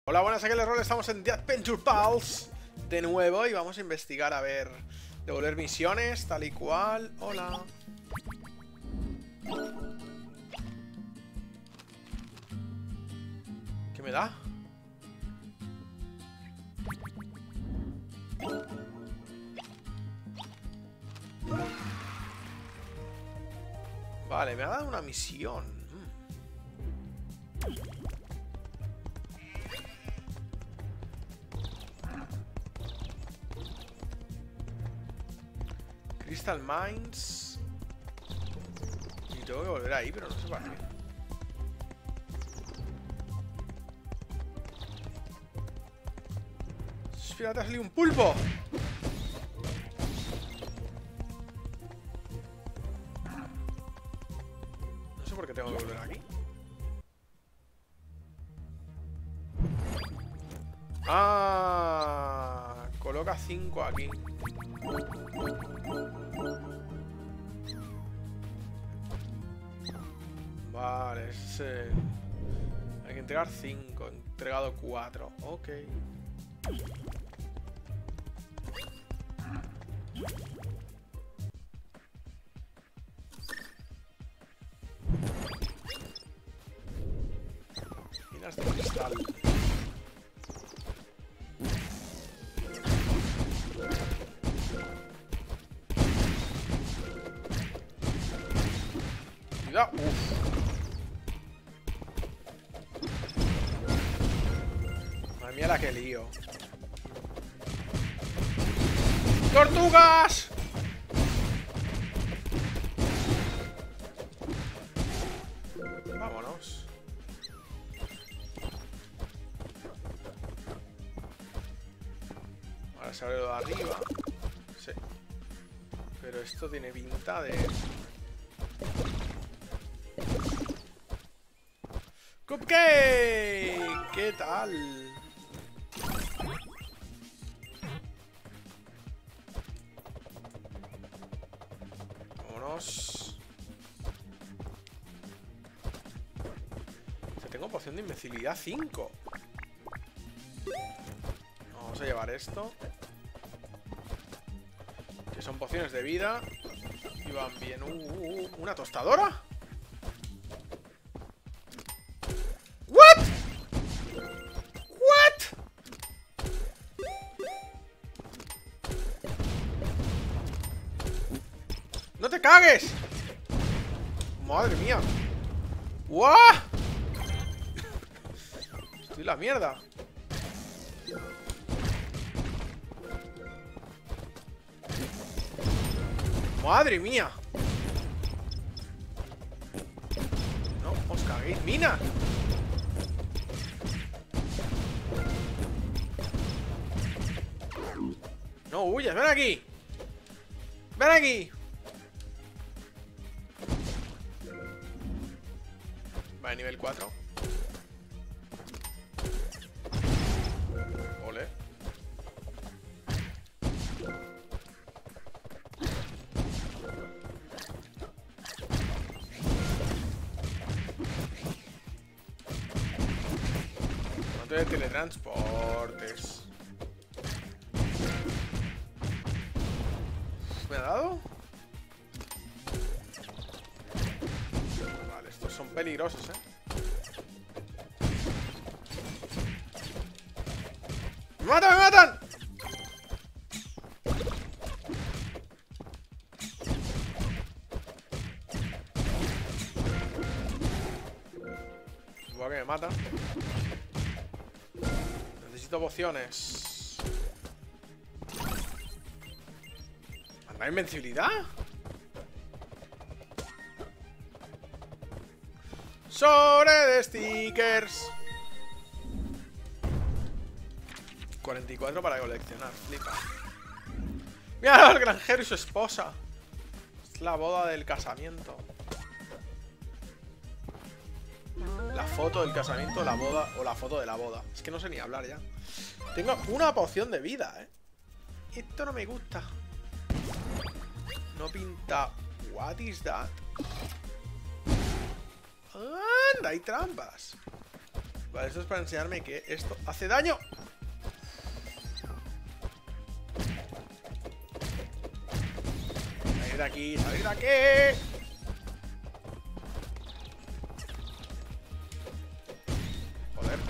Hola, buenas, aquí el rol. Estamos en The Adventure Pals de nuevo y vamos a investigar, a ver, devolver misiones, tal y cual. Hola. ¿Qué me da? Vale, me ha dado una misión. Crystal Mines. Y tengo que volver ahí, pero no sé para qué. Espérate, ha salido un pulpo. No sé por qué tengo que volver aquí. Ah, coloca 5 aquí. Vale, hay que entregar 5. He entregado 4. Ok. Minas de cristal. Cuidado. Madre mía, la que lío. ¡Tortugas! Vámonos. Ahora se abre lo de arriba. Sí. Pero esto tiene pinta de... ¡Cupcake! ¿Qué tal? Vámonos. Tengo poción de invencibilidad 5. Vamos a llevar esto. Que son pociones de vida. Y van bien. ¿Una tostadora? ¡No te cagues! ¡Madre mía! ¡Guau! Estoy en la mierda. ¡Madre mía! No os caguéis, mina. No huyas, ven aquí. Ven aquí. Vale, nivel 4. Ole. No te teletransportes. ¿Me ha dado? Vale, estos son peligrosos, ¡Me matan, me matan! Supongo que me matan. Necesito pociones. ¿Anda invencibilidad? Sobre de stickers. 44 para coleccionar, flipa. Mira el granjero y su esposa. Es la boda del casamiento. La foto del casamiento, la boda o la foto de la boda. Es que no sé ni hablar ya. Tengo una poción de vida, Esto no me gusta. No pinta. What is that? Anda, hay trampas. Vale, esto es para enseñarme que esto hace daño. Salir de aquí, salir de aquí. Joder.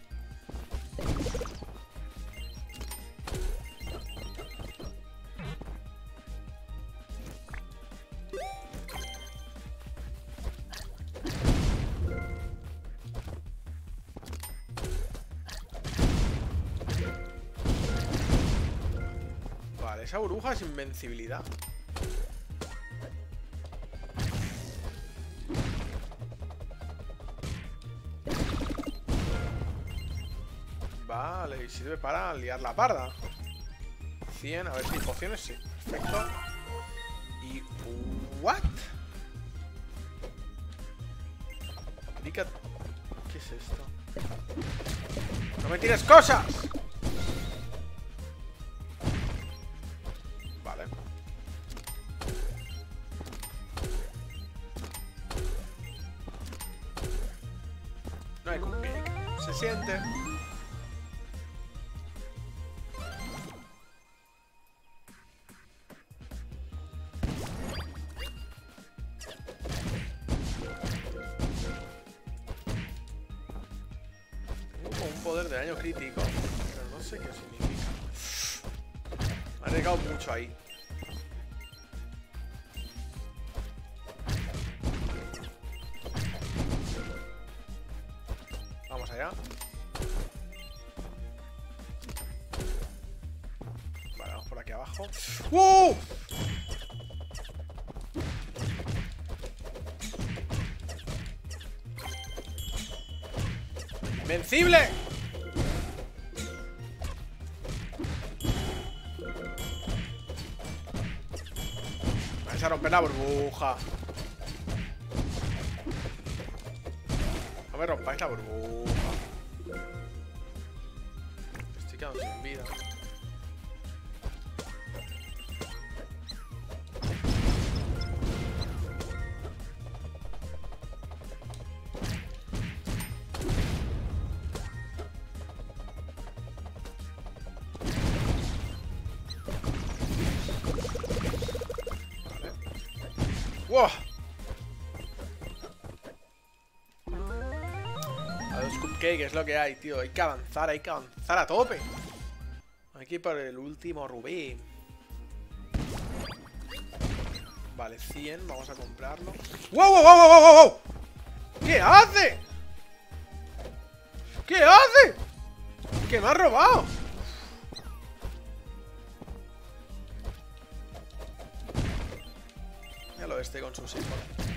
Vale, esa burbuja es invencibilidad. Vale, y sirve para liar la parda. 100, a ver si hay pociones, sí. Perfecto. Y... ¿what? Clica... ¿qué es esto? ¡No me tires cosas! Vale. No hay cupcake. Se siente. Poder de daño crítico, pero no sé qué significa. Me ha arriesgado mucho ahí. Vamos allá. Vale, vamos por aquí abajo. ¡Wow! ¡Invencible! A romper la burbuja. No me rompáis la burbuja. Estoy quedando sin vida. ¡Wow! A los cupcakes es lo que hay, tío. Hay que avanzar a tope. Hay que ir por el último rubí. Vale, 100, vamos a comprarlo. ¡Wow, wow, wow, wow, wow, wow! ¿Qué hace? ¿Qué hace? ¿Qué me ha robado? Míralo este con su símbolo.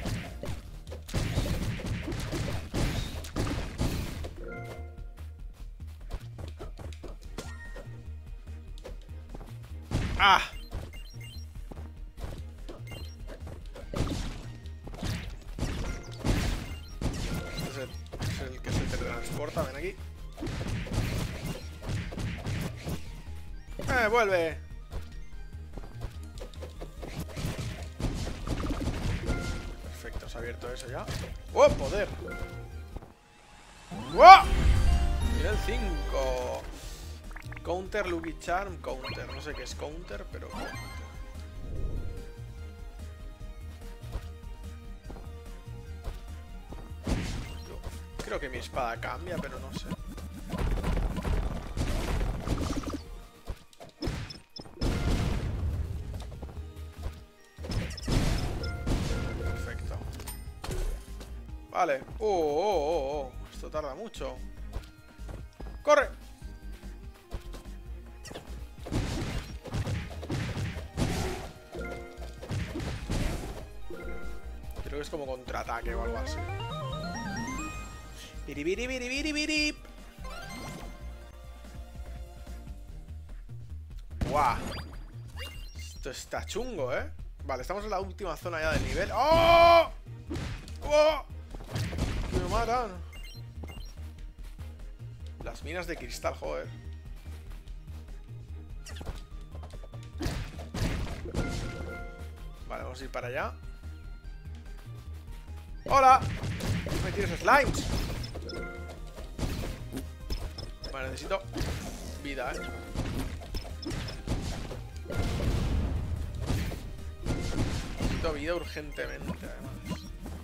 ¡Ah! Este es el que se teletransporta, ven aquí. ¡Vuelve! Perfecto, se ha abierto eso ya. ¡Oh, poder! ¡Oh! Nivel 5. Counter, Lucky Charm, counter. No sé qué es counter, pero counter. Yo creo que mi espada cambia, pero no sé. Perfecto. Vale. Oh. Esto tarda mucho. ¡Corre! Creo que es como contraataque o algo así. Biribiribiribiribirib. ¡Guau! Esto está chungo, ¿eh? Vale, estamos en la última zona ya del nivel. ¡Oh! ¡Oh! ¡Que me matan! Las minas de cristal, joder. Vale, vamos a ir para allá. ¡Hola! No me tires slimes. Vale, necesito vida, Necesito vida urgentemente, además.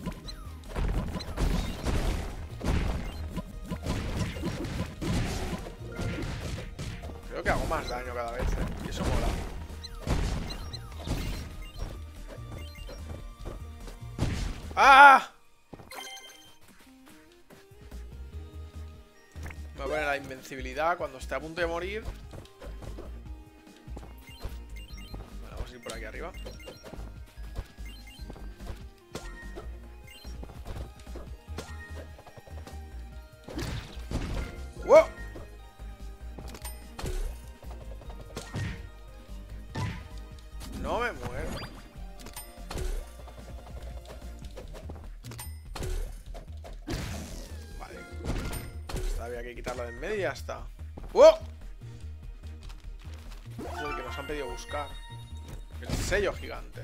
Creo que hago más daño cada vez, Y eso mola. ¡Ah! Me voy a poner la invencibilidad cuando esté a punto de morir. Vale, vamos a ir por aquí arriba. ¡Wow! No me muero. Vale. Esta había que quitarla de en medio y ya está. ¡Wow! Es el que nos han pedido buscar. El sello gigante.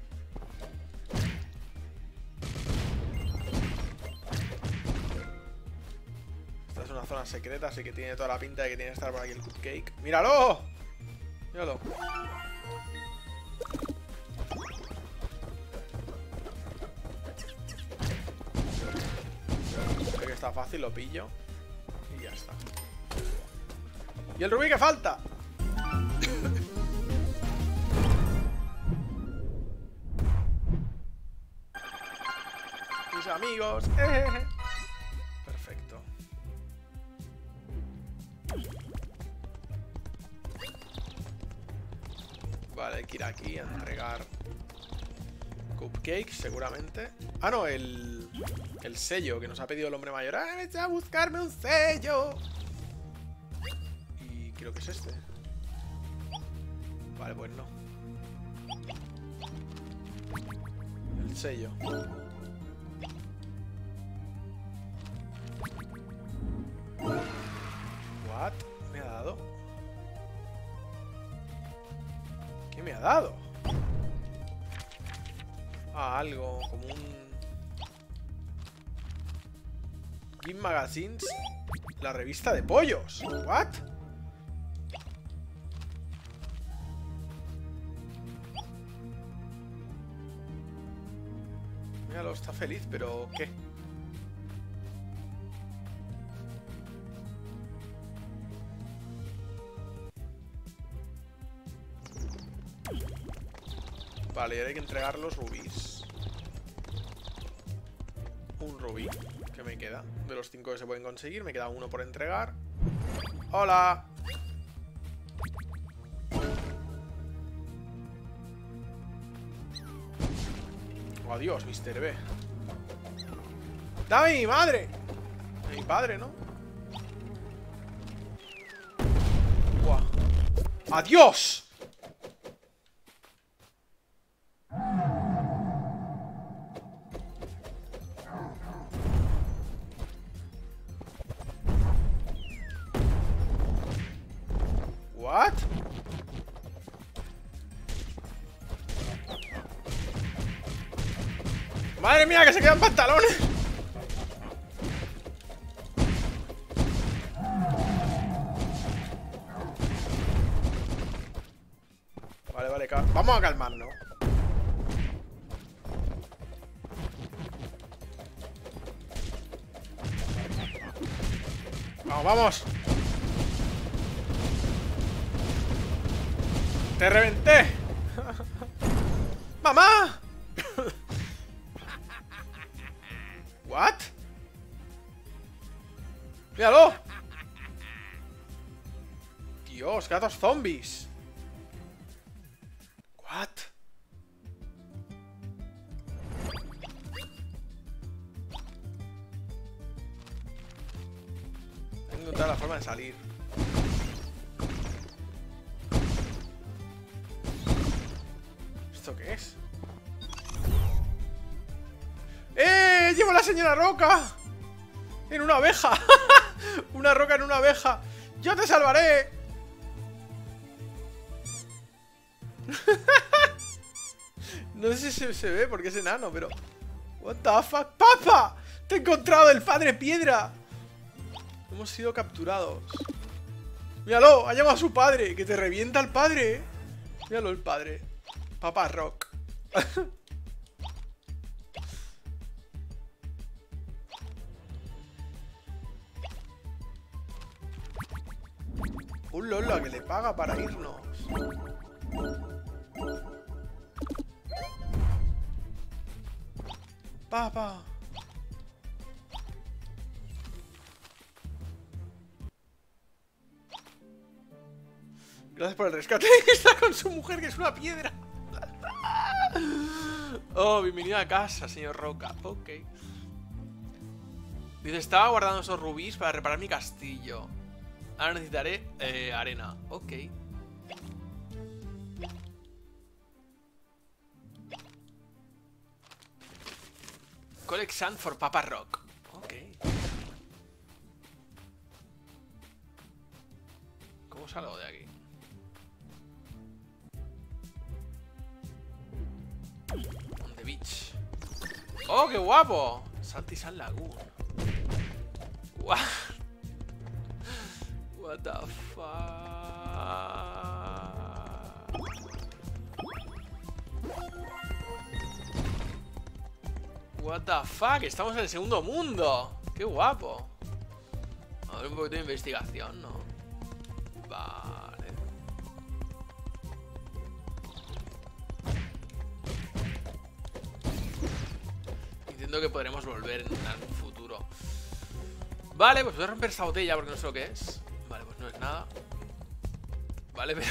Esta es una zona secreta, así que tiene toda la pinta de que tiene que estar por aquí el cupcake. ¡Míralo! Míralo. Creo que está fácil, lo pillo. Y ya está. ¿Y el rubí que falta? Mis amigos. Perfecto. Vale, hay que ir aquí a entregar cupcakes, seguramente. Ah, no, el sello que nos ha pedido el hombre mayor. ¡Ah, vete a buscarme un sello! Y creo que es este. Vale, pues no. El sello. What? ¿Me ha dado? ¿Qué me ha dado? Ah, algo como un... Game Magazines. La revista de pollos. What? Míralo, está feliz, pero ¿qué? Vale, y ahora hay que entregar los rubíes. Un rubí que me queda. De los 5 que se pueden conseguir, me queda uno por entregar. ¡Hola! Oh, adiós, Mr. B. ¡Dame mi madre! Mi padre, ¿no? ¡Buah! ¡Adiós! ¿What? ¡Madre mía, que se quedan pantalones! Vale, vale, vamos a calmarnos. Vamos, vamos. ¡Te reventé! ¡Mamá! ¿What? ¡Míralo! Dios, gatos zombies. ¿What? Tengo que encontrar la forma de salir. ¿Esto qué es? ¡Eh! ¡Llevo la señora Roca! En una abeja. Una roca en una abeja. ¡Yo te salvaré! No sé si se ve porque es enano, pero... What the fuck? ¡Papa! ¡Te he encontrado, el padre piedra! Hemos sido capturados. Míralo, ha llamado a su padre. Que te revienta el padre, ¿eh? Míralo el padre. Papá Rock. Un Lola que le paga para irnos. Papá. Gracias por el rescate. Está con su mujer, que es una piedra. Oh, bienvenido a casa, señor Roca. Ok. Dice, estaba guardando esos rubíes para reparar mi castillo. Ahora necesitaré arena. Ok. Collect sand for Papa Rock. Ok. ¿Cómo salgo de aquí? On the beach. ¡Oh, qué guapo! Salty Sand Lagoon. What? What the fuck? What the fuck? Estamos en el segundo mundo. ¡Qué guapo! A ver, un poquito de investigación, ¿no? Vale. Entiendo que podremos volver en algún futuro. Vale, pues voy a romper esta botella porque no sé lo que es. Vale, pues no es nada. Vale, pero...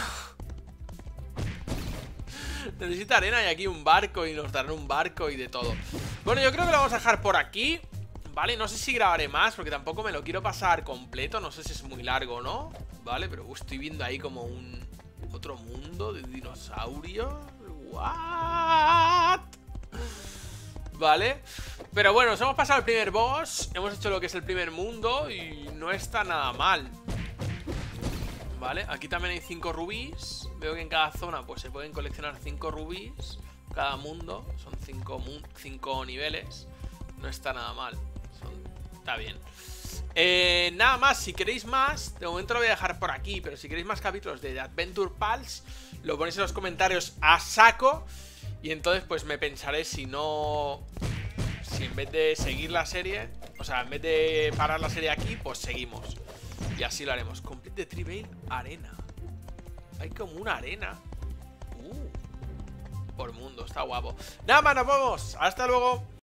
necesita arena y aquí un barco y nos darán un barco y de todo. Bueno, yo creo que lo vamos a dejar por aquí. Vale, no sé si grabaré más porque tampoco me lo quiero pasar completo. No sé si es muy largo o no. Vale, pero estoy viendo ahí como un... otro mundo de dinosaurios. What? Vale. Pero bueno, nos hemos pasado el primer boss. Hemos hecho lo que es el primer mundo y no está nada mal. Vale, aquí también hay 5 rubíes. Veo que en cada zona pues se pueden coleccionar 5 rubíes. Cada mundo, son 5 niveles. No está nada mal. Está bien. Nada más, si queréis más, de momento lo voy a dejar por aquí. Pero si queréis más capítulos de Adventure Pulse, lo ponéis en los comentarios a saco. Y entonces pues me pensaré si no... si en vez de seguir la serie, o sea, en vez de parar la serie aquí, pues seguimos. Y así lo haremos. Complete the Tree Arena. Hay como una arena. Por mundo, está guapo. Nada más, nos vemos. Hasta luego.